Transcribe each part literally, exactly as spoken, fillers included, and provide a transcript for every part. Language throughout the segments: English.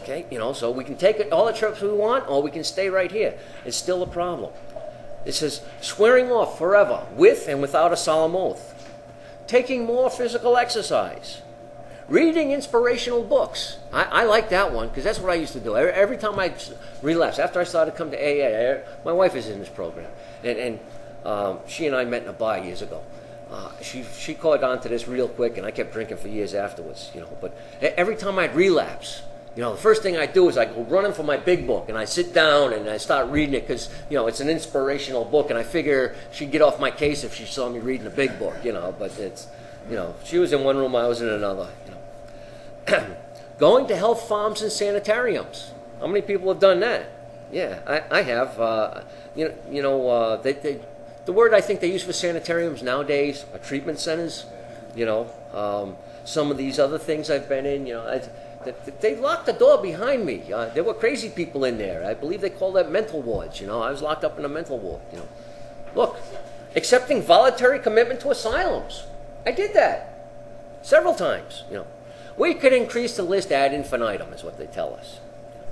Okay, you know, so we can take it all the trips we want, or we can stay right here. It's still a problem. It says, swearing off forever, with and without a solemn oath. Taking more physical exercise. Reading inspirational books. I, I like that one, because that's what I used to do. Every, every time I relapse, after I started to come to A A, I, my wife is in this program, and, and um, she and I met in a bar years ago. Uh, she she caught on to this real quick, and I kept drinking for years afterwards, you know. But every time I'd relapse, you know, the first thing I do is I go running for my big book, and I sit down and I start reading it because, you know, it's an inspirational book, and I figure she'd get off my case if she saw me reading a big book, you know. But it's, you know, she was in one room, I was in another, you know. Going to health farms and sanitariums. How many people have done that? Yeah, I, I have. Uh, you know, you know uh, they, they, the word I think they use for sanitariums nowadays are treatment centers. You know, um, some of these other things I've been in, you know, I, they locked the door behind me. Uh, there were crazy people in there. I believe they call that mental wards. You know, I was locked up in a mental ward. You know, look, accepting voluntary commitment to asylums. I did that several times. You know, we could increase the list ad infinitum, is what they tell us.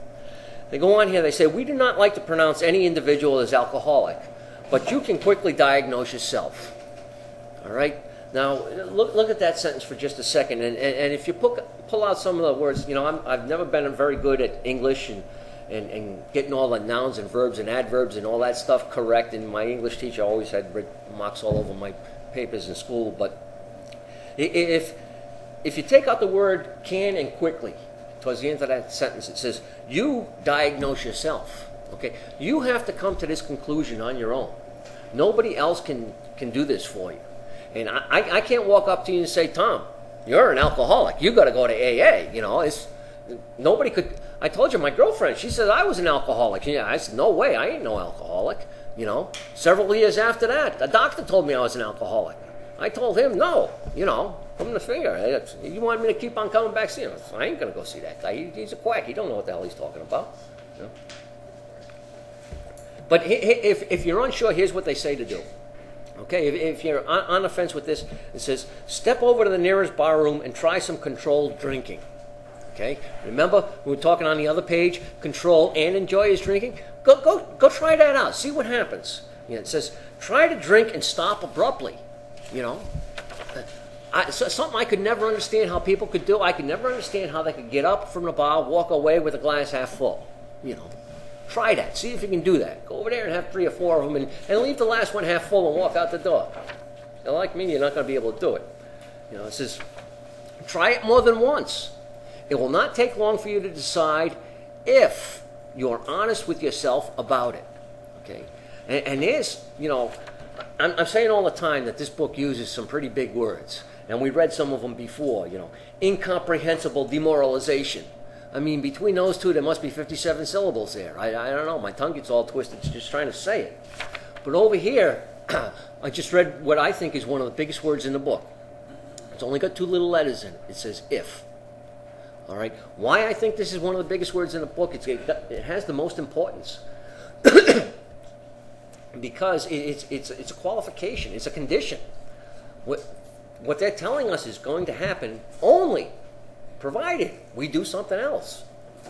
They go on here. They say we do not like to pronounce any individual as alcoholic, but you can quickly diagnose yourself. All right. Now, look look at that sentence for just a second, and, and, and if you pull, pull out some of the words, you know, I'm, I've never been very good at English and, and, and getting all the nouns and verbs and adverbs and all that stuff correct, and my English teacher always had marks all over my papers in school, but if, if you take out the word can and quickly, towards the end of that sentence, it says, you diagnose yourself, okay? You have to come to this conclusion on your own. Nobody else can, can do this for you. And I, I can't walk up to you and say, Tom, you're an alcoholic. You got to go to A A. You know, it's nobody could. I told you, my girlfriend, she said I was an alcoholic. Yeah, I said, no way, I ain't no alcoholic. You know, several years after that, the doctor told me I was an alcoholic. I told him, no, you know, put him the finger. You want me to keep on coming back seeing him? I ain't going to go see that guy. He, he's a quack. He don't know what the hell he's talking about. You know? But if, if you're unsure, here's what they say to do. Okay, if, if you're on, on the fence with this, it says, step over to the nearest bar room and try some controlled drinking. Okay, remember, we were talking on the other page, control and enjoy his drinking. Go, go, go try that out. See what happens. Yeah, it says, try to drink and stop abruptly. You know, I, so, something I could never understand how people could do. I could never understand how they could get up from the bar, walk away with a glass half full. You know. Try that. See if you can do that. Go over there and have three or four of them and, and leave the last one half full and walk out the door. Now, like me, you're not going to be able to do it. You know, it says, try it more than once. It will not take long for you to decide if you're honest with yourself about it. Okay? And, and there's, you know, I'm, I'm saying all the time that this book uses some pretty big words. And we read some of them before, you know. Incomprehensible demoralization. I mean, between those two, there must be fifty-seven syllables there. I, I don't know. My tongue gets all twisted just trying to say it. But over here, I just read what I think is one of the biggest words in the book. It's only got two little letters in it. It says if. All right? Why I think this is one of the biggest words in the book, it's, it has the most importance. Because it's, it's, it's a qualification. It's a condition. What, what they're telling us is going to happen only provided we do something else.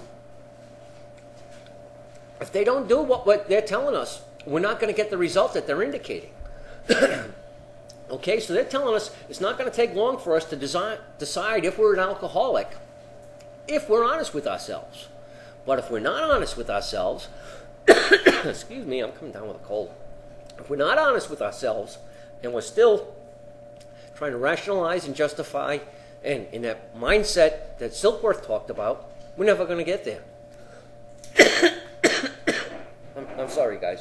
If they don't do what, what they're telling us, we're not going to get the result that they're indicating. Okay, so they're telling us it's not going to take long for us to design, decide if we're an alcoholic, if we're honest with ourselves. But if we're not honest with ourselves, excuse me, I'm coming down with a cold. If we're not honest with ourselves, and we're still trying to rationalize and justify, and in that mindset that Silkworth talked about, we're never going to get there. I'm, I'm sorry, guys.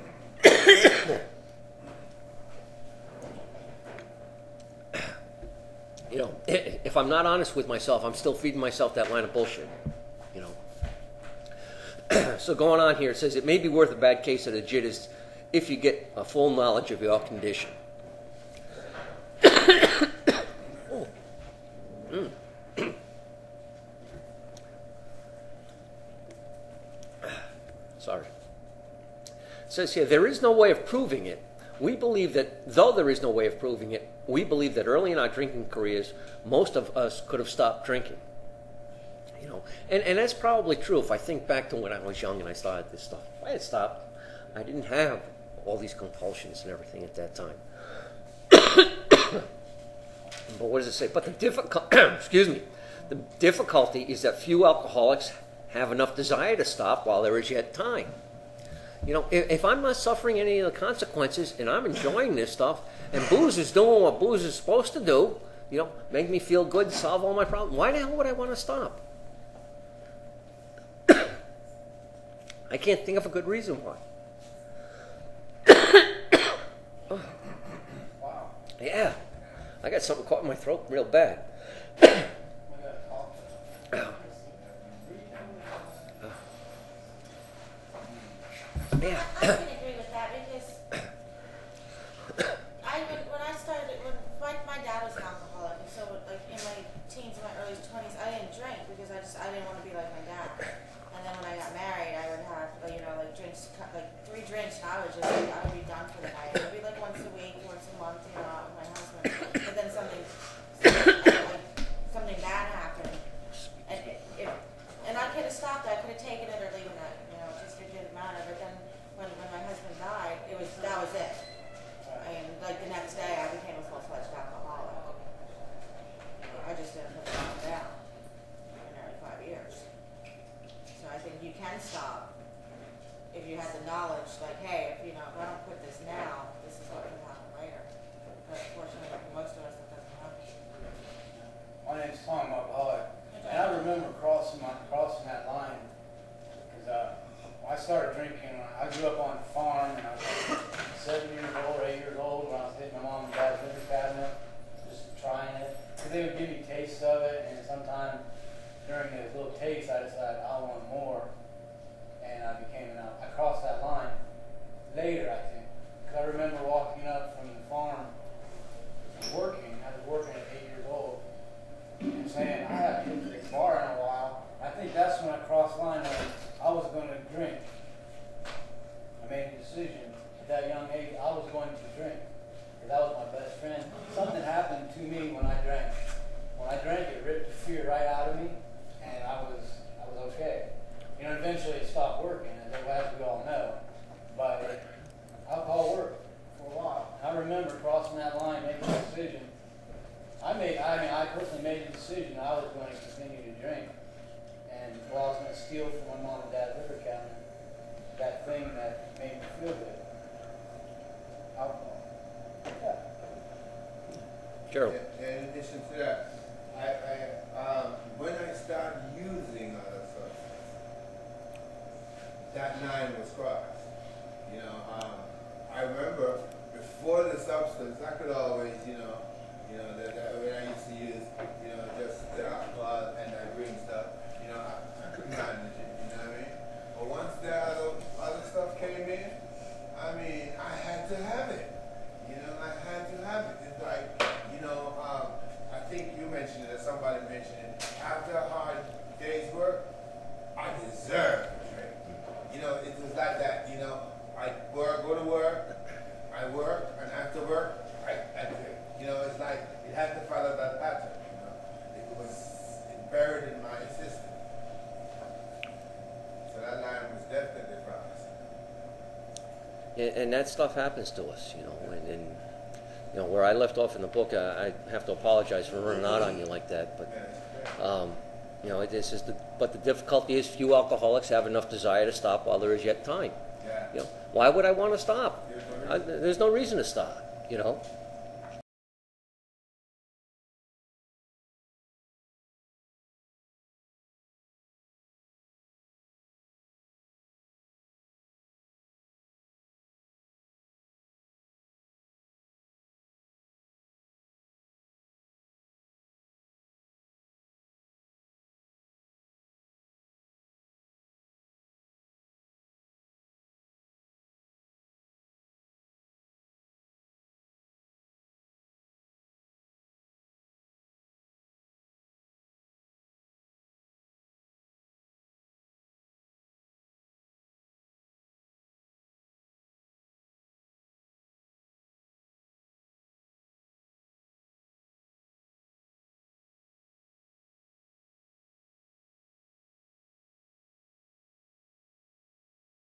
You know, if I'm not honest with myself, I'm still feeding myself that line of bullshit. You know. So going on here, it says, it may be worth a bad case of the jitters if you get a full knowledge of your condition. Mm. Sorry. It says here, there is no way of proving it. We believe that, though there is no way of proving it, we believe that early in our drinking careers, most of us could have stopped drinking. You know, and, and that's probably true if I think back to when I was young and I started this stuff. If I had stopped, I didn't have all these compulsions and everything at that time. But what does it say? But the difficult, excuse me, the difficulty is that few alcoholics have enough desire to stop while there is yet time. You know, if, if I'm not suffering any of the consequences and I'm enjoying this stuff, and booze is doing what booze is supposed to do, you know, make me feel good, solve all my problems, why the hell would I want to stop? I can't think of a good reason why. Oh. Wow. Yeah, I got something caught in my throat real bad. Yeah. I can agree with that because I when, when I started when my, my dad was an alcoholic, and so like in my teens and my early twenties, I didn't drink because I just I didn't want to be like my dad. And then when I got married, I would have like, you know like drinks like three drinks, and I would just like, I would be done for the night. It would be like once a week, once a month, you know, out with my husband. But then something something, like, something bad happened, and it, it, and I could have stopped. I could have taken it or leaving it, you know, just it didn't matter. But then when when my husband died, it was that was it. I mean, like the next day, I became a full-fledged alcoholic. I just didn't put the bottle down for nearly five years. So I think you can stop if you had the knowledge, like, hey, if you know, if I don't quit this now, this is what can happen later. But fortunately, for most of us, that doesn't happen. My name's Tom Alcoholic, and I remember crossing my crossing that line because uh, when I started drinking. I grew up on a farm, and I was like seven years old, or eight years old when I was hitting my mom and dad's liquor cabinet, just trying it. Because they would give me tastes of it, and sometimes during those little tastes, I decided I want more, and I became an alcoholic. I crossed that line later, I think, because I remember walking up from the farm, working. I was working at eight years old, and saying, I haven't been to this bar in a while. I think that's when I crossed the line when I was going to drink. I made a decision at that young age I was going to drink. Because that was my best friend. Something happened to me when I drank. When I drank, it ripped the fear right out of me, and I was I was okay. You know, eventually it stopped working, as we all know. But alcohol worked for a while. I remember crossing that line, making a decision. I made, I mean, I personally made a decision I was going to continue to drink, and well, I was going to steal from my mom and dad's liquor cabinet that thing that made me feel good. Alcohol. Yeah. Gerald. In, in addition to that, I, I um, when I started using other substances, that line was crossed. You know, um, I remember before the substance, I could always, you know, you know, that, that when I used to use, you know, just the alcohol and that green stuff, you know, I, I could manage it. You know what I mean? But once the other, other stuff came in, I mean, I had to have it. You know, I had to have it. It's like, you know, um, I think you mentioned it, or somebody mentioned it. After a hard day's work, I deserve a drink. You know, it was like that. You know, I work, go to work, I work, and after work, I, I drink. You know, it's like it had to follow that pattern. You know, it was it buried in my system. So that line was definitely crossed. And, and that stuff happens to us, you know. And, and you know, where I left off in the book, I, I have to apologize for running out on you like that. But um, you know, this is the. But the difficulty is, few alcoholics have enough desire to stop while there is yet time. Yeah. You know, why would I want to stop? I, there's no reason to stop. You know.